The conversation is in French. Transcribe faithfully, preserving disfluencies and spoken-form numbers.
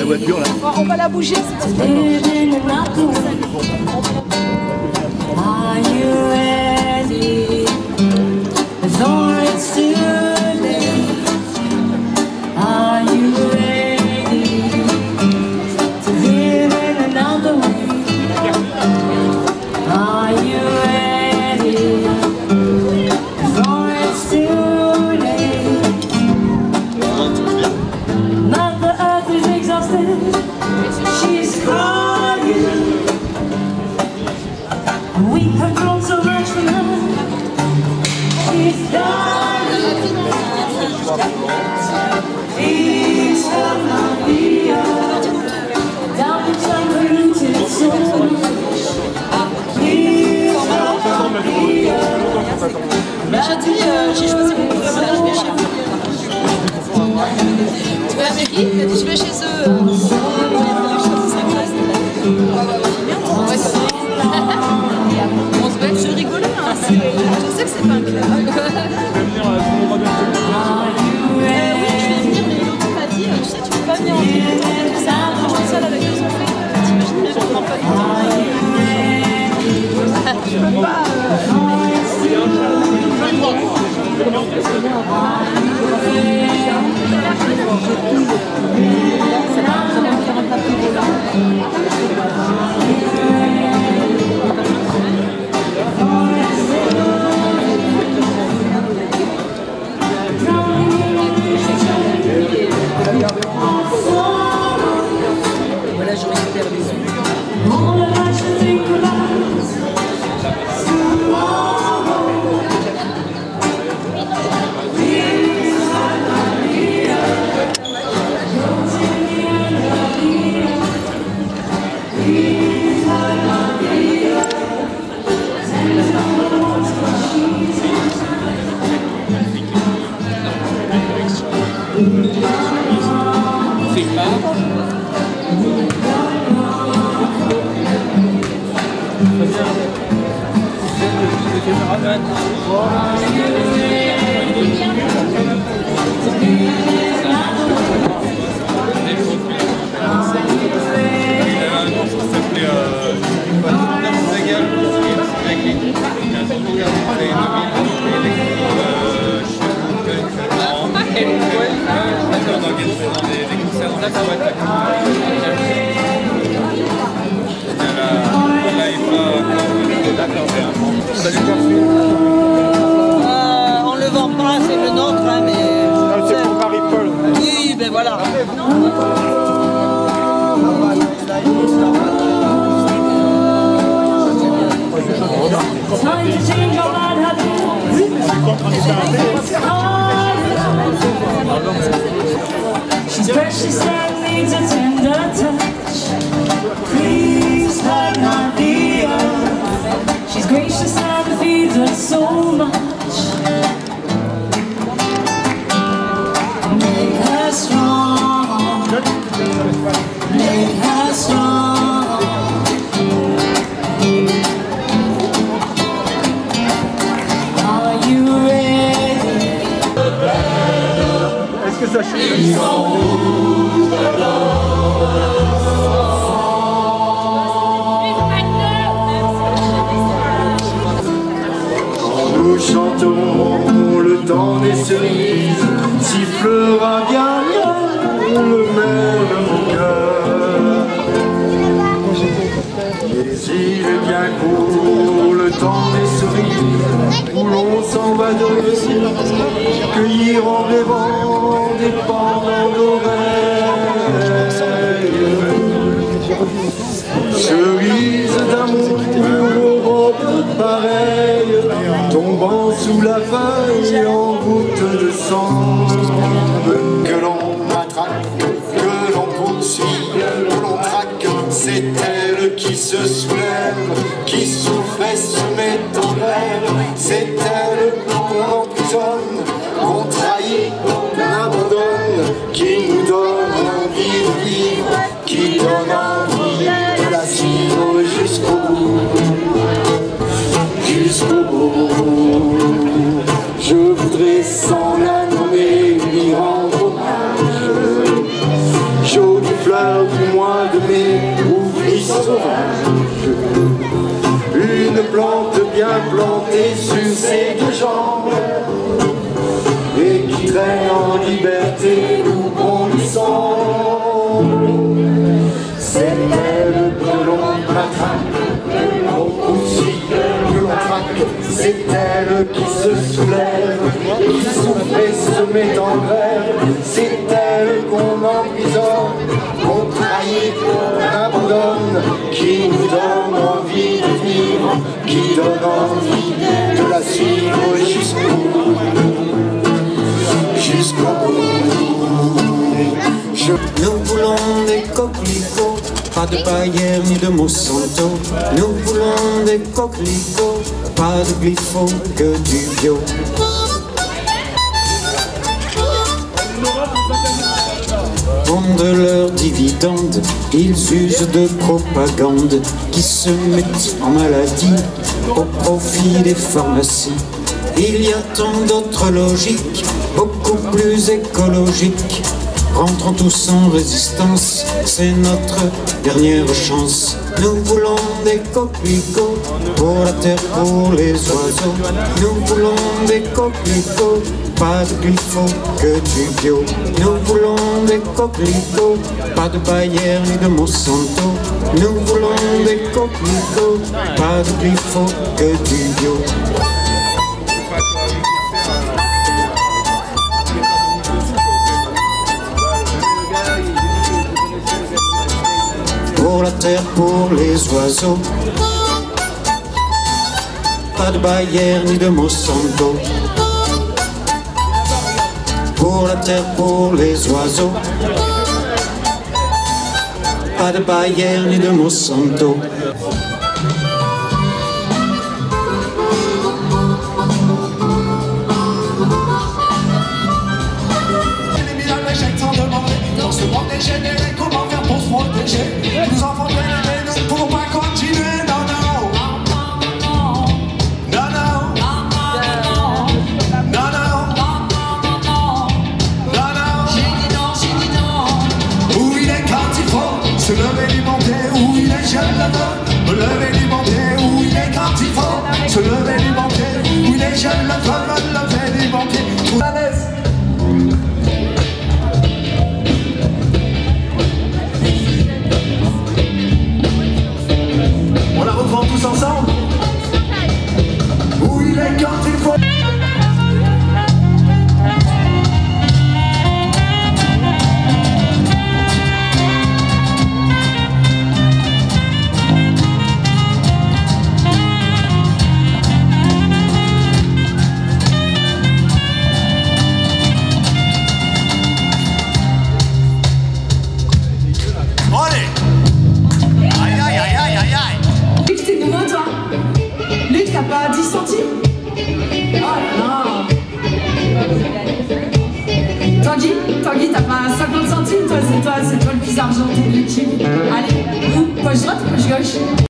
voiture là. On va la bouger, c'est pas J'ai dit, euh, j'ai choisi mon groupe, là je vais chez vous. Tu vas avec qui? Je vais chez eux. On va se battre, je rigolais, hein. Je sais que c'est pas un club. Oui, je vais venir, mais l'autre m'a dit, tu sais, tu peux pas venir en tout ça, je suis seule avec deux enfants. T'imagines bien qu'on prend pas du temps. Je peux pas. Voilà, je récupère les yeux. Euh, on le vend pas, c'est le nôtre, hein, mais... C'est pour Marie-Paul. Oui, ben voilà. She's precious and needs a tender touch. Please hug my dear. She's gracious and feeds us so much. Make her strong. Make her strong. Are you ready? Est-ce que ça change? Nous chantons le temps des cerises, sifflera bien bien le même cœur. Mais il est bien court le temps des cerises, où l'on s'en va de cueillir en rêvant des pendants d'oreilles. Cerise d'amour aux robes pareilles, tombant sous la feuille en gouttes de sang. Que l'on matraque, que l'on poursuit, que l'on traque, c'est elle qui se soulève, qui souffre et se met en grève. C'est elle qu'on emprisonne, qu'on trahit, qu'on abandonne, qui nous donne envie de vivre, qui donne envie de la suivre jusqu'au bout, jusqu'au bout. Je voudrais sans la nommer lui rendre hommage. Jolie fleur fleurs du mois de mai, oublie sauvage. Une plante bien plantée sur ses deux jambes et qui traîne en liberté où bon lui semble. C'est elle que l'on matraque, que l'on poursuit, que l'on traque. C'est elle qui se soulève, qui souffle et se met en grève. C'est elle qu'on emprisonne, qu'on trahit, qu'on abandonne, qui nous donne envie de vivre, qui donne envie de la suivre jusqu'au bout. Jusqu'au bout. Je... Nous voulons des coquelicots, pas de paillettes ni de Monsanto. Nous voulons des coquelicots, pas de glypho que du bio. Vendent leurs dividendes, ils usent de propagande qui se mettent en maladie au profit des pharmacies. Il y a tant d'autres logiques, beaucoup plus écologiques. Rentrons tous en résistance, c'est notre dernière chance. Nous voulons des coquelicots, pour la terre, pour les oiseaux. Nous voulons des coquelicots, pas de glypho que du bio. Nous voulons des coquelicots, pas de Bayer ni de Monsanto. Nous voulons des coquelicots, pas de glypho que du bio. Pour la terre, pour les oiseaux, pas de Bayer ni de Monsanto. Pour la terre, pour les oiseaux, pas de Bayer ni de Monsanto. Les milliards d'échecs sont demandés dans ce monde dégénéré. Comment faire pour se protéger? Nous enfants bien aimés, nous ne pouvons pas continuer. Non, non, non, non, non, non, non, non. J'ai dit non, j'ai dit non. Où il est quand il faut se lever du bon pied, où il est jeune le veut, me lever du bon pied, où il est quand il faut se lever du bon pied, où il est jeune le veut, me lever du bon pied. À l'aise. On la reprend tous ensemble. Où il est quand il faut. Allez. Aïe aïe aïe aïe aïe aïe. Luc, t'es nouveau toi? Luc, t'as pas dix centimes? Oh là là. Tanguy, Tanguy, t'as pas cinquante centimes? Toi, c'est toi, c'est toi le plus argenté de l'équipe. Allez, vous, poche droite ou poche gauche?